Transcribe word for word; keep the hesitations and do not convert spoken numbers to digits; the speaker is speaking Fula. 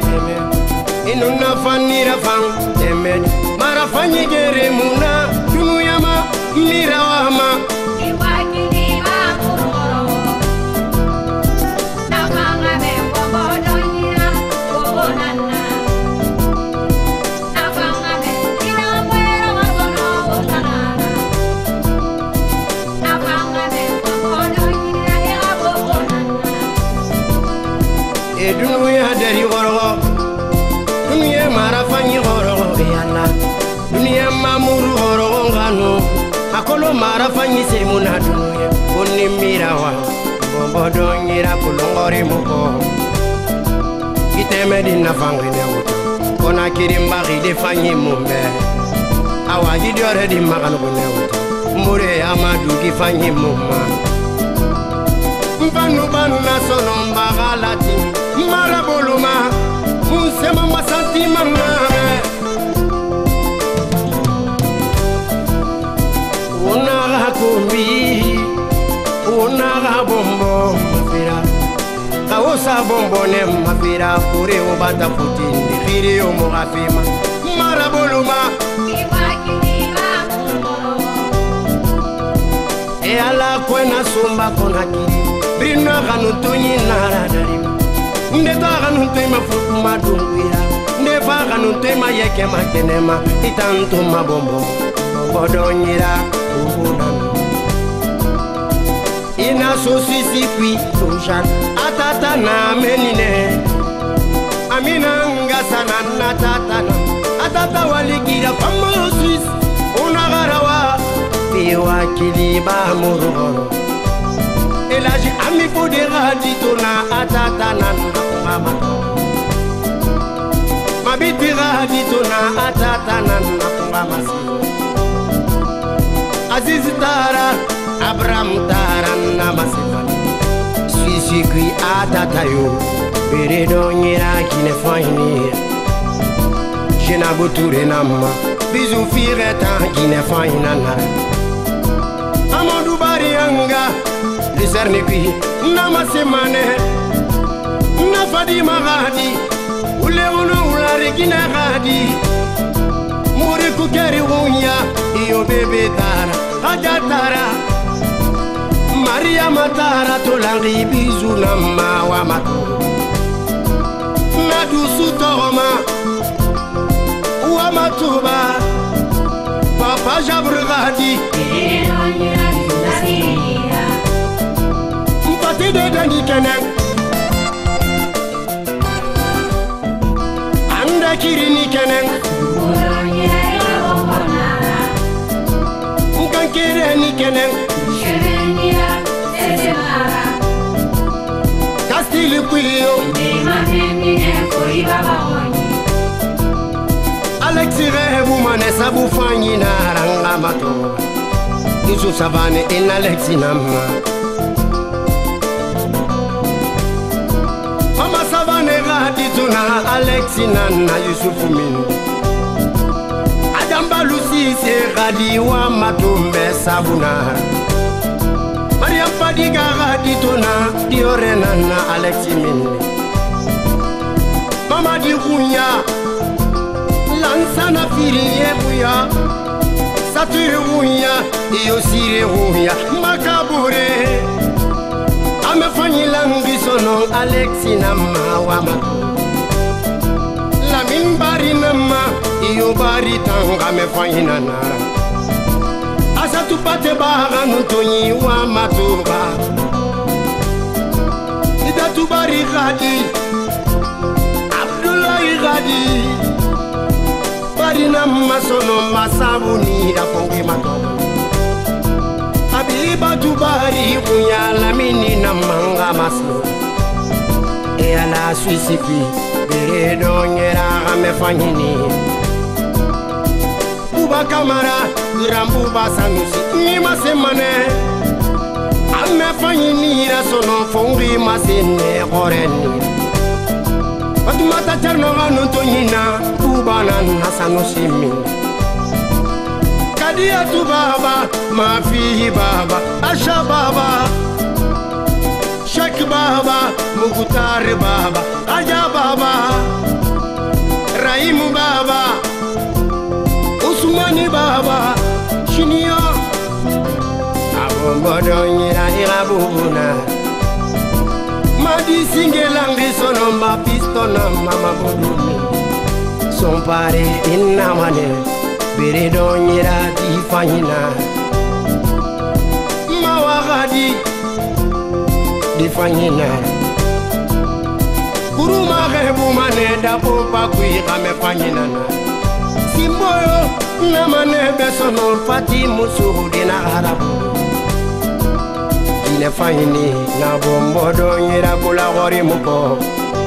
teme inuna fanira fan teme mara fanyi gere muna dunuyama mirawama dunuya dari goro dunuya mara fanyi goro yana dunuya mamuru goro ngano akolo mara fanyi semuna dunuya onni mirawa bombo donyira kulongori muko iteme dinna fangine wuto kona kirimba gide fanyi mumbe awaji diore di magano gune wuto mure amadu gi fanyi mumma mbanu banu na sono mbagalati maraboluma musema masanti manga onaga kombi onaga bombo mafira kaosa bombo ne mafira kure obata futindi khiri omo afima maraboluma e ala kwena sumba konaki brina kanu tunyi nara darim nde ta kanu tema fukuma dunguira nde fa kanu tema yeke makenema itanto mabombo bodonyira ubunan ina sosisi kwi toshan atata na menine amina ngasana na tata atata walikira famosis unagarawa tiwa kiliba murugoro elaji ami podera ditona atata nanda mama mabitira ditona atata nanda mama Aziz Tara Abraham Tara namasifa Sisi kui atata yo beredo nyira kine faini jena boture nama bizu fireta kine faina na Amadou Barianga Liserne kui namasemane nafadi magadi ule uno ulare kine gadi muri kukeri unya iyo bebe Tara Aja Tara Maria Matara tolangi bizu na mawa matu Nadusu toroma Uwa matuba Papa Jabrugadi Mpati de dani keneng Anda kirini keneng Kere ni keneng Sherenia Sezemara Castile Quilio Dimamene Koi Baba Wani Alexi Rebu Manessa Bufanyi na Ranga Mato Yusuf Savane in Alexi Nama Mama Savane Radituna Alexi Nana Yusuf Min Adamba Lucy se radiwa matumbe sabuna Maria Fadiga raditona diorena na Alexi Min Mama di kunya Lansana firiye buya Satire buya iyo sire buya Makabure Amefanyi langi sono Alexi na mawama Lamin bari nama iyo bari tanga me fanyina nara Asatu pate baga nutonyi wa matuba Idatu bari gadi Abdullahi gadi Bari nama sono masabuni da fongi matoba Habiba tu bari unya lamini na manga maso E ala suisipi beredo nyera me fanyini Buba Kamara, Rambu Basanusi, Nima Semane Ame Fanyini, Sono Fongi Masine, Horeni Fatumata Charnova Nutonina, Bubana Nasanusi Min Kadia tu Baba, Mafi Baba, Asha Baba Shek Baba, Mugutari Baba, Aja Baba muna Madi singelangi sono ma pistona mama bodumi Son pare inna mane bere donyira di fanyina Ma wakadi di fanyina Kuruma gebu mane da popa kui kame fanyina Simboyo na mane besono fati musu dina arabu Dine fanyini na bombo donyira kula gori muko